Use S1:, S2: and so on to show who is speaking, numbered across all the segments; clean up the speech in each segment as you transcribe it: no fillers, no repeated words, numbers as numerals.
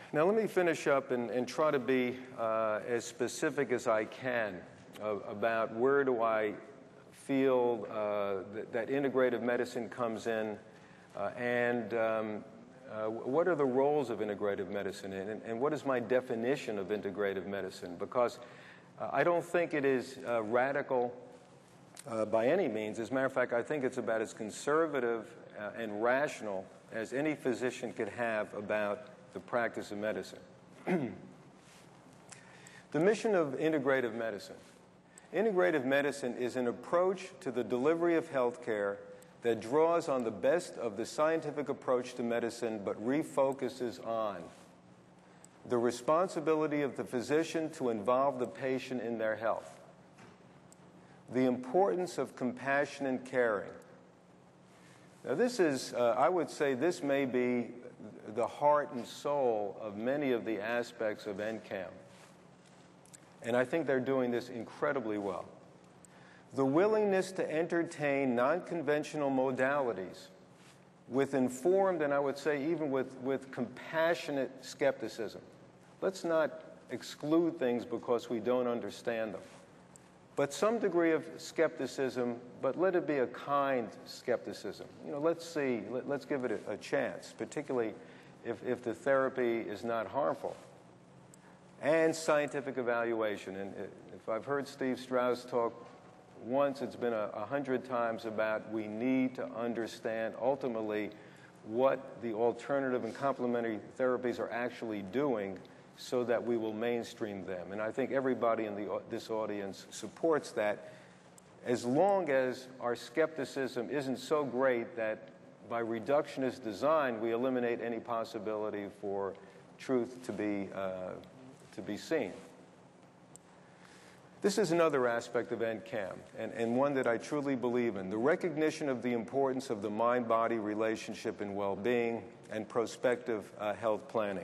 S1: Now let me finish up and try to be as specific as I can about where do I feel that integrative medicine comes in and what are the roles of integrative medicine and what is my definition of integrative medicine, because I don't think it is radical by any means. As a matter of fact, I think it's about as conservative and rational as any physician could have about the practice of medicine. The mission of integrative medicine. Integrative medicine is an approach to the delivery of health care that draws on the best of the scientific approach to medicine but refocuses on the responsibility of the physician to involve the patient in their health, the importance of compassion and caring. Now this is, I would say this may be the heart and soul of many of the aspects of NCAM. And I think they're doing this incredibly well. The willingness to entertain non-conventional modalities with informed, and I would say even with compassionate skepticism. Let's not exclude things because we don't understand them. But some degree of skepticism, but let it be a kind skepticism. You know, let's see, let's give it a chance, particularly if the therapy is not harmful. And scientific evaluation. And if I've heard Steve Strauss talk once, it's been 100 times about we need to understand ultimately what the alternative and complementary therapies are actually doing so that we will mainstream them. And I think everybody in this audience supports that, as long as our skepticism isn't so great that by reductionist design we eliminate any possibility for truth to be seen. This is another aspect of NCAM, and one that I truly believe in, the recognition of the importance of the mind-body relationship in well-being and prospective health planning.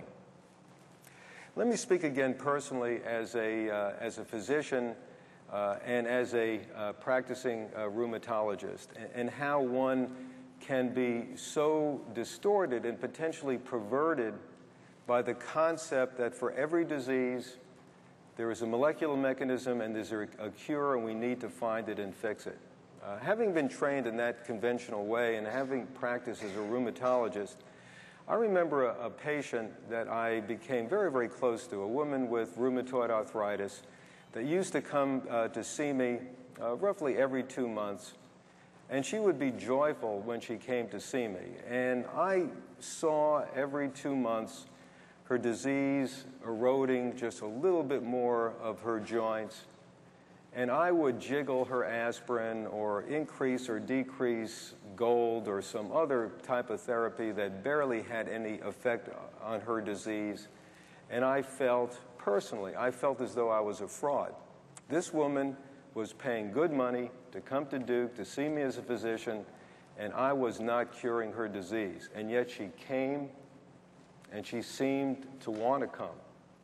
S1: Let me speak again personally as a physician and as a practicing rheumatologist, and how one can be so distorted and potentially perverted by the concept that for every disease there is a molecular mechanism and there's a cure and we need to find it and fix it. Having been trained in that conventional way and having practiced as a rheumatologist, I remember a patient that I became very, very close to, a woman with rheumatoid arthritis that used to come to see me roughly every 2 months, and she would be joyful when she came to see me. And I saw every 2 months her disease eroding just a little bit more of her joints, and I would jiggle her aspirin or increase or decrease gold or some other type of therapy that barely had any effect on her disease. And I felt, personally, I felt as though I was a fraud. This woman was paying good money to come to Duke to see me as a physician, and I was not curing her disease. And yet she came, and she seemed to want to come.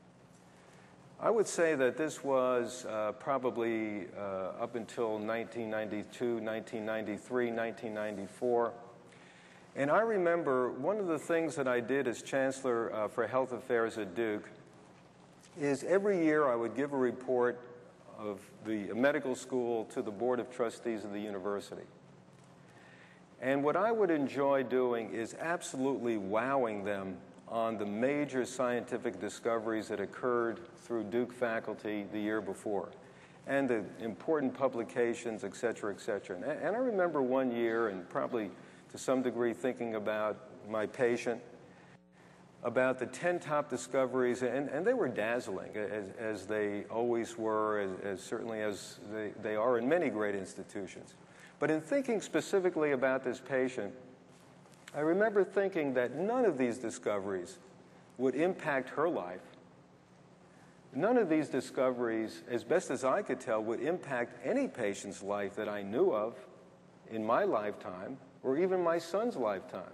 S1: I would say that this was probably up until 1992, 1993, 1994. And I remember one of the things that I did as Chancellor for Health Affairs at Duke is every year I would give a report of the medical school to the Board of Trustees of the university. And what I would enjoy doing is absolutely wowing them on the major scientific discoveries that occurred through Duke faculty the year before, and the important publications, et cetera, et cetera. And I remember one year, and probably to some degree thinking about my patient, about the 10 top discoveries, and they were dazzling, as they always were, as certainly as they are in many great institutions. But in thinking specifically about this patient, I remember thinking that none of these discoveries would impact her life. None of these discoveries, as best as I could tell, would impact any patient's life that I knew of in my lifetime or even my son's lifetime.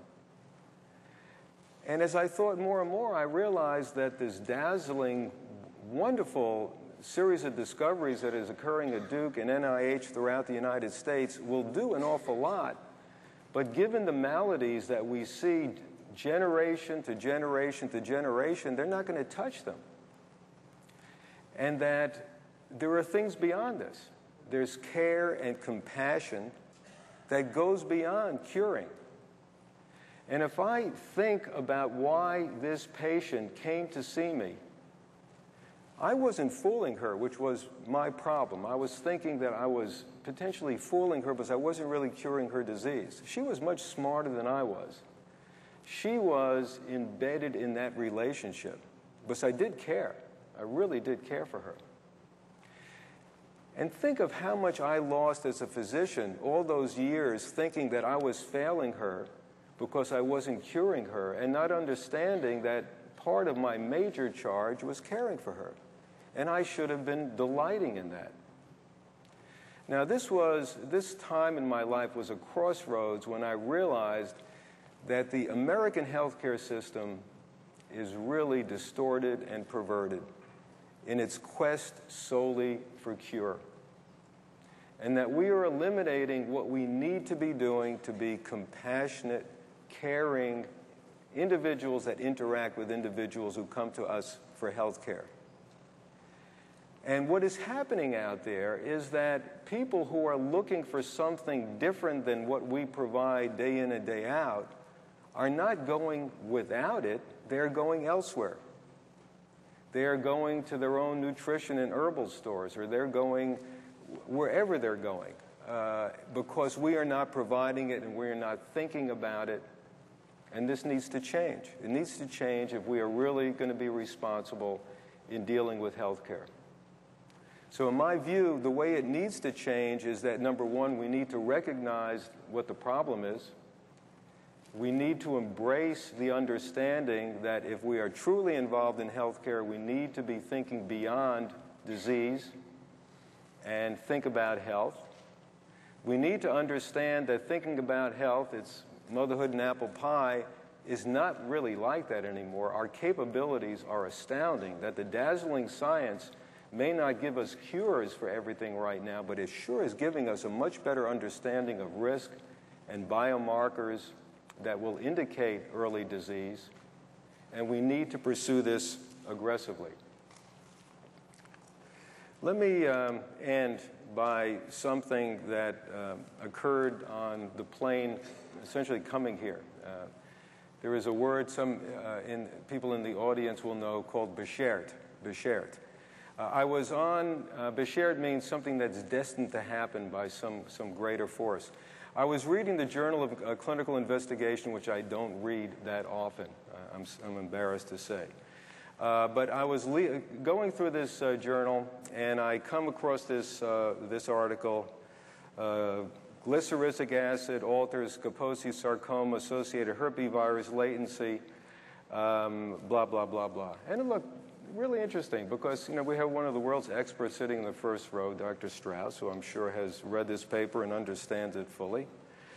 S1: And as I thought more and more, I realized that this dazzling, wonderful series of discoveries that is occurring at Duke and NIH throughout the United States will do an awful lot. But given the maladies that we see generation to generation to generation, they're not going to touch them. And that there are things beyond this. There's care and compassion that goes beyond curing. And if I think about why this patient came to see me, I wasn't fooling her, which was my problem. I was thinking that I was potentially fooling her because I wasn't really curing her disease. She was much smarter than I was. She was embedded in that relationship because I did care. I really did care for her. And think of how much I lost as a physician all those years thinking that I was failing her because I wasn't curing her and not understanding that part of my major charge was caring for her. And I should have been delighting in that. Now, this time in my life was a crossroads when I realized that the American healthcare system is really distorted and perverted in its quest solely for cure. And that we are eliminating what we need to be doing to be compassionate, caring individuals that interact with individuals who come to us for health care. And what is happening out there is that people who are looking for something different than what we provide day in and day out are not going without it, they're going elsewhere. They're going to their own nutrition and herbal stores, or they're going wherever they're going, because we are not providing it and we are not thinking about it. And this needs to change. It needs to change if we are really going to be responsible in dealing with health care. So in my view, the way it needs to change is that, number one, we need to recognize what the problem is. We need to embrace the understanding that if we are truly involved in healthcare, we need to be thinking beyond disease and think about health. We need to understand that thinking about health, it's motherhood and apple pie, is not really like that anymore. Our capabilities are astounding, that the dazzling science may not give us cures for everything right now, but it sure is giving us a much better understanding of risk and biomarkers that will indicate early disease, and we need to pursue this aggressively. Let me end by something that occurred on the plane essentially coming here. There is a word some people in the audience will know called beshert. I was on, beshert means something that's destined to happen by some greater force. I was reading the Journal of Clinical Investigation, which I don't read that often, I'm embarrassed to say. But I was going through this journal, and I come across this article, glyceric acid alters Kaposi sarcoma associated herpesvirus latency, blah, blah, blah, blah. And it looked really interesting because, we have one of the world's experts sitting in the first row, Dr. Strauss, who I'm sure has read this paper and understands it fully.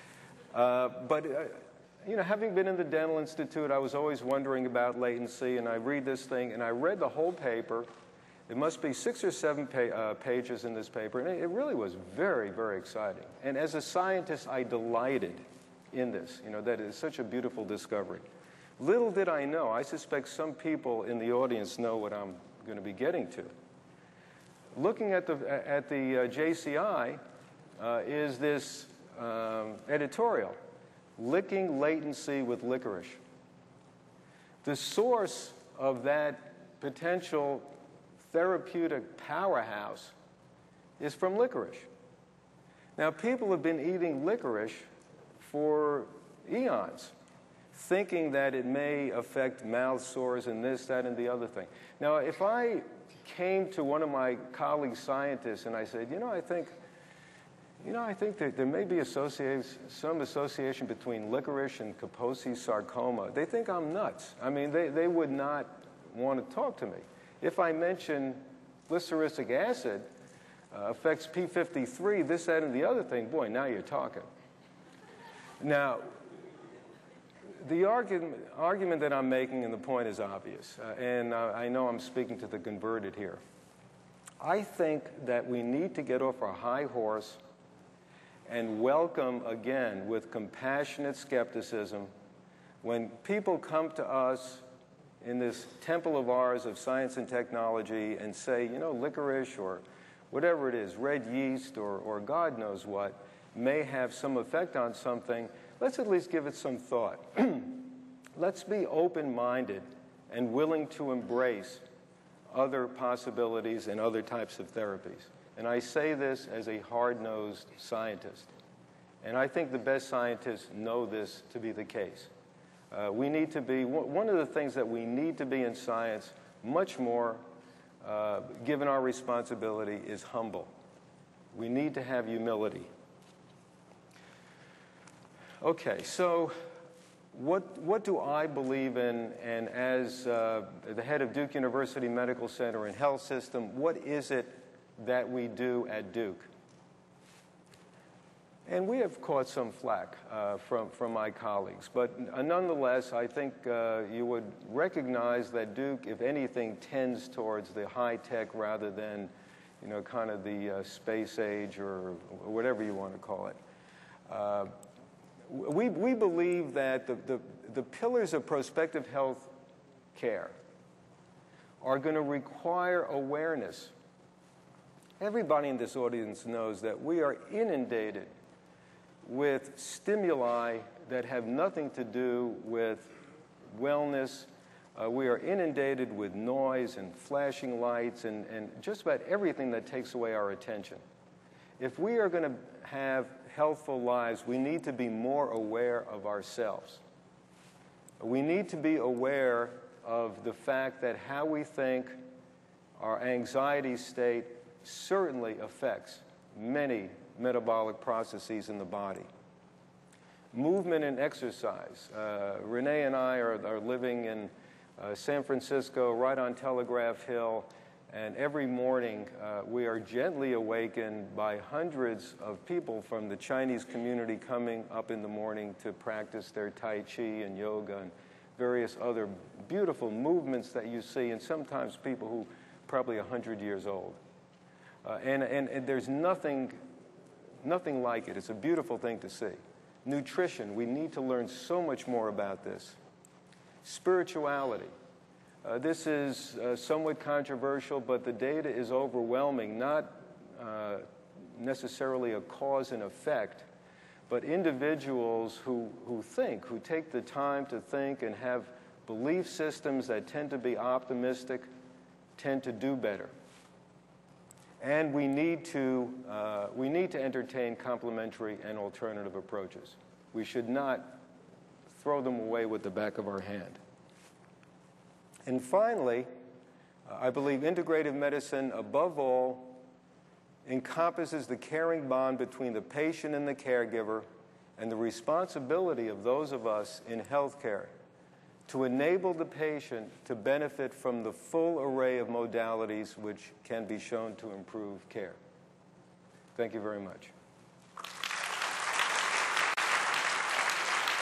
S1: Having been in the Dental Institute, I was always wondering about latency, and I read this thing, and I read the whole paper. It must be 6 or 7 pages in this paper, and it really was very, very exciting. And as a scientist, I delighted in this, that is such a beautiful discovery. Little did I know, I suspect some people in the audience know what I'm going to be getting to. Looking at the JCI is this editorial, Licking Latency with Licorice. The source of that potential therapeutic powerhouse is from licorice. Now, people have been eating licorice for eons, thinking that it may affect mouth sores and this, that, and the other thing. Now, if I came to one of my colleague scientists and I said, I think that there may be some association between licorice and Kaposi sarcoma, they think I'm nuts. I mean, they would not want to talk to me. If I mention glyceric acid affects P53, this, that, and the other thing, boy, now you're talking. Now, the argument that I'm making and the point is obvious, and I know I'm speaking to the converted here. I think that we need to get off our high horse and welcome again with compassionate skepticism When people come to us in this temple of ours of science and technology and say, you know, licorice or whatever it is, red yeast or God knows what, may have some effect on something, let's at least give it some thought. Let's be open-minded and willing to embrace other possibilities and other types of therapies. And I say this as a hard-nosed scientist. And I think the best scientists know this to be the case. We need to be, one of the things that we need to be in science much more, given our responsibility, is humble. We need to have humility. Okay, so what do I believe in, and as the head of Duke University Medical Center and Health System, what is it that we do at Duke? And we have caught some flack from my colleagues, but nonetheless, I think you would recognize that Duke, if anything, tends towards the high-tech rather than, you know, kind of the space age or whatever you want to call it. We believe that the pillars of prospective health care are going to require awareness. Everybody in this audience knows that we are inundated with stimuli that have nothing to do with wellness. We are inundated with noise and flashing lights and just about everything that takes away our attention. If we are going to have healthful lives, we need to be more aware of ourselves. We need to be aware of the fact that how we think, our anxiety state, certainly affects many metabolic processes in the body. Movement and exercise. Renee and I are living in San Francisco, right on Telegraph Hill, and every morning we are gently awakened by hundreds of people from the Chinese community coming up in the morning to practice their Tai Chi and yoga and various other beautiful movements that you see, and sometimes people who are probably 100 years old. And there's nothing like it. It's a beautiful thing to see. Nutrition, we need to learn so much more about this. Spirituality. This is somewhat controversial, but the data is overwhelming, not necessarily a cause and effect, but individuals who take the time to think and have belief systems that tend to be optimistic, tend to do better. And we need to entertain complementary and alternative approaches. We should not throw them away with the back of our hand. And finally, I believe integrative medicine, above all, encompasses the caring bond between the patient and the caregiver and the responsibility of those of us in healthcare to enable the patient to benefit from the full array of modalities which can be shown to improve care. Thank you very much.